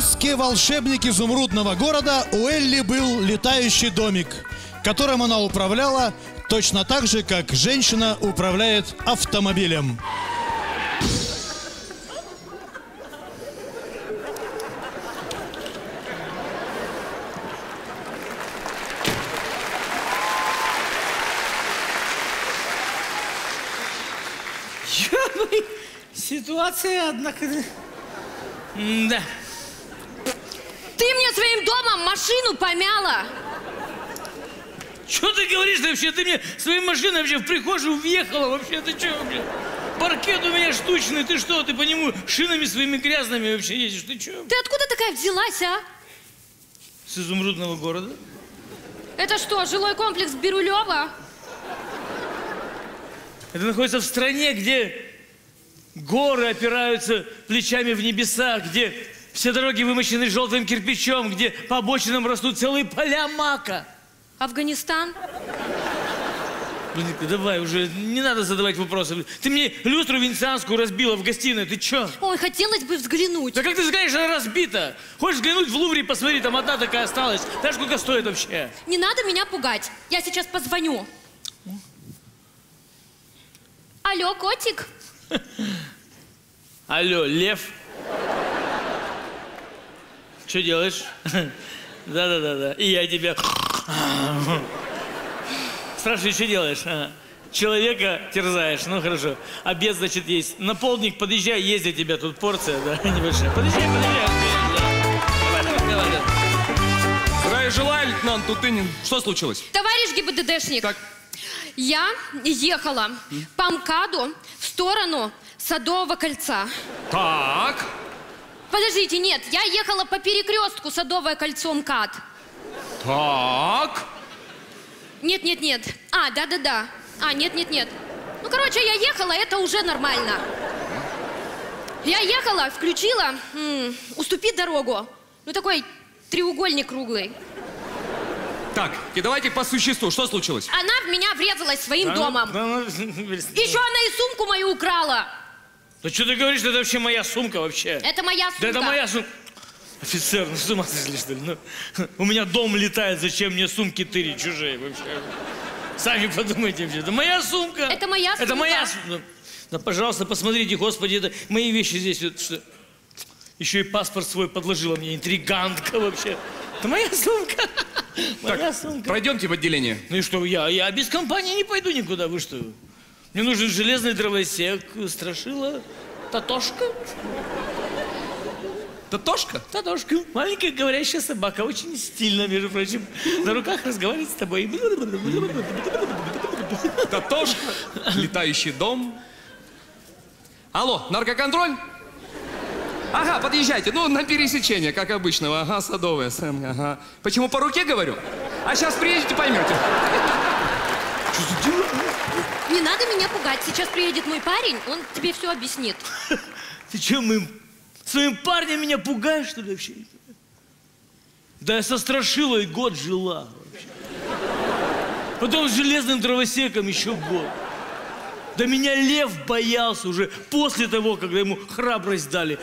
сказке «Волшебник изумрудного города» у Элли был летающий домик, которым она управляла точно так же, как женщина управляет автомобилем. Ситуация, однако... Да. Ты мне своим домом машину помяла. Что ты говоришь вообще? Ты мне своей машиной вообще в прихожую въехала. Вообще, ты что вообще? Паркет у меня штучный. Ты что? Ты по нему шинами своими грязными вообще ездишь? Ты что? Ты откуда такая взялась, а? С изумрудного города. Это что, жилой комплекс Бирюлева? Это находится в стране, где горы опираются плечами в небеса, где все дороги вымощены желтым кирпичом, где по обочинам растут целые поля мака. Афганистан? Блин, давай уже, не надо задавать вопросы. Ты мне люстру венецианскую разбила в гостиной, ты чё? Ой, хотелось бы взглянуть. Да как ты знаешь, она разбита. Хочешь взглянуть в Лувре, посмотри, там одна такая осталась. Знаешь, сколько стоит вообще? Не надо меня пугать. Я сейчас позвоню. Алло, котик? Алло, лев? Что делаешь? Да. И я тебя... Спрашивай, что делаешь? Человека терзаешь, ну хорошо. Обед, значит, есть. На полдник подъезжай, есть для тебя тут порция, да, небольшая. Подъезжай. Давай. Здравия желаю, лейтенант Тутынин. Что случилось? Товарищ ГИБДДшник. Так. Я ехала по МКАДу в сторону Садового кольца. Так. Подождите, нет, я ехала по перекрестку Садовое кольцо МКАД. Так. Нет. А, да. А, нет. Ну, короче, я ехала, это уже нормально. Я ехала, включила «Уступи дорогу». Ну, такой треугольник круглый. Так, и давайте по существу. Что случилось? Она в меня врезалась своим домом. Еще она и сумку мою украла. Да что ты говоришь, это вообще моя сумка вообще. Это моя сумка. Да это моя сумка. Офицер, ну с ума сошли, что ли? Ну, у меня дом летает, зачем мне сумки тырить чужие вообще? Сами подумайте вообще. Это моя сумка. Это моя сумка. Это моя сумка. Да, пожалуйста, посмотрите, господи, это мои вещи здесь. Вот, что? Еще и паспорт свой подложила мне, интригантка вообще. Это моя сумка. Моя сумка. Пройдемте в отделение. Ну и что, я без компании не пойду никуда, вы что? Мне нужен железный дровосек, страшила, Татошка. Татошка? Татошка. Маленькая говорящая собака, очень стильно, между прочим. На руках разговаривает с тобой. Татошка, летающий дом. Алло, наркоконтроль? Ага, подъезжайте. Ну, на пересечение, как обычно. Ага, Садовое. Ага. Почему по руке говорю? А сейчас приедете, поймете. Что за дело? Не надо меня пугать. Сейчас приедет мой парень, он тебе все объяснит. Ты что, своим парнем меня пугаешь, что ли, вообще? Да я со Страшилой год жила вообще. Потом с железным дровосеком еще год. Да меня лев боялся уже после того, когда ему храбрость дали.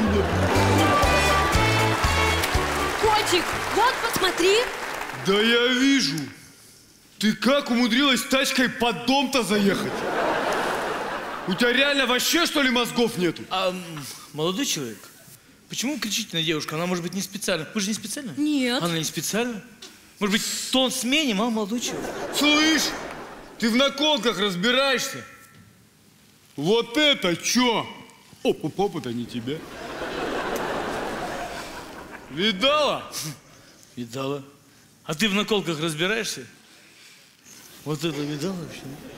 Котик, вот посмотри. Да я вижу. Ты как умудрилась тачкой под дом-то заехать? У тебя реально вообще, что ли, мозгов нету? Молодой человек, почему вы кричите на девушку? Она, может быть, не специально. Вы же не специально? Нет. Она не специально? Может быть, тон сменим, а, молодой человек? Слышь, ты в наколках разбираешься? Вот это чё? Опа-попа-то не тебе. Видала? Видала. А ты в наколках разбираешься? Вот это видал вообще?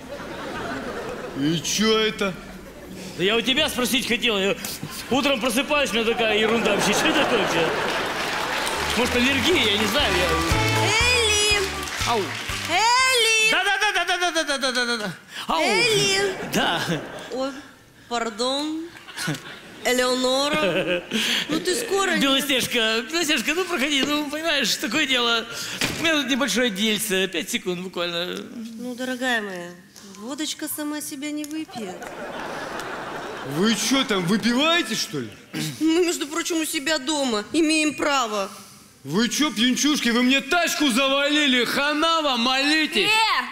И чё это? Да я у тебя спросить хотел. Я утром просыпаюсь, у меня такая ерунда вообще. Что такое вообще? Может, аллергия, я не знаю. Элли! Ау! Элли! Да. Ау! Элли! Да. Ой, пардон. Элеонора. Ну ты скоро... Белоснежка, ну проходи, ну понимаешь, такое дело. У меня тут небольшое дельце, 5 секунд буквально. Ну, дорогая моя, водочка сама себя не выпьет. Вы что там, выпиваете, что ли? Мы, между прочим, у себя дома. Имеем право. Вы что, пьянчушки, вы мне тачку завалили, хана вам, молитесь!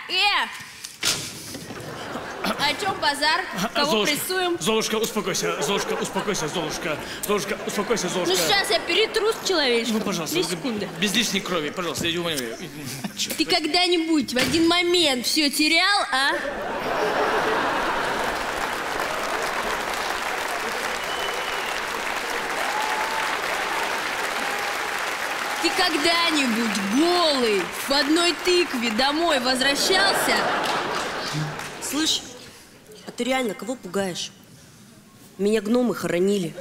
О чем базар? Кого Золушка, прессуем? Золушка, успокойся, Золушка, успокойся, Золушка. Золушка, успокойся, Ну Золушка. сейчас я перетрус человечку. Ну, пожалуйста, 2 секунды. без лишней крови, пожалуйста, я умоляю. Ты когда-нибудь в один момент все терял, а? Ты когда-нибудь голый в одной тыкве домой возвращался? Слышь, а ты реально кого пугаешь? Меня гномы хоронили.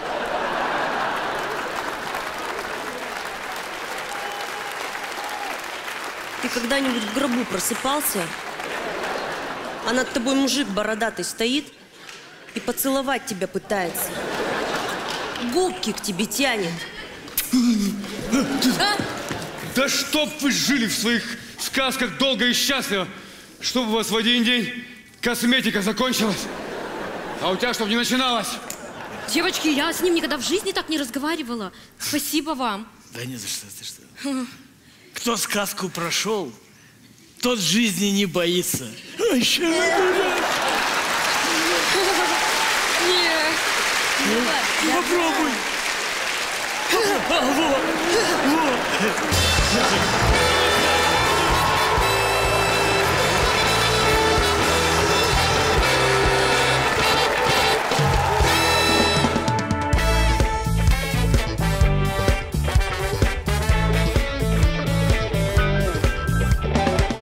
Ты когда-нибудь в гробу просыпался, а над тобой мужик бородатый стоит и поцеловать тебя пытается? Губки к тебе тянет. Да чтоб вы жили в своих сказках долго и счастливо, чтобы у вас в один день косметика закончилась, а у тебя чтоб не начиналось. Девочки, я с ним никогда в жизни так не разговаривала. Спасибо вам. Да не за что, ты что. Кто сказку прошел, тот жизни не боится. Попробуй. Вот.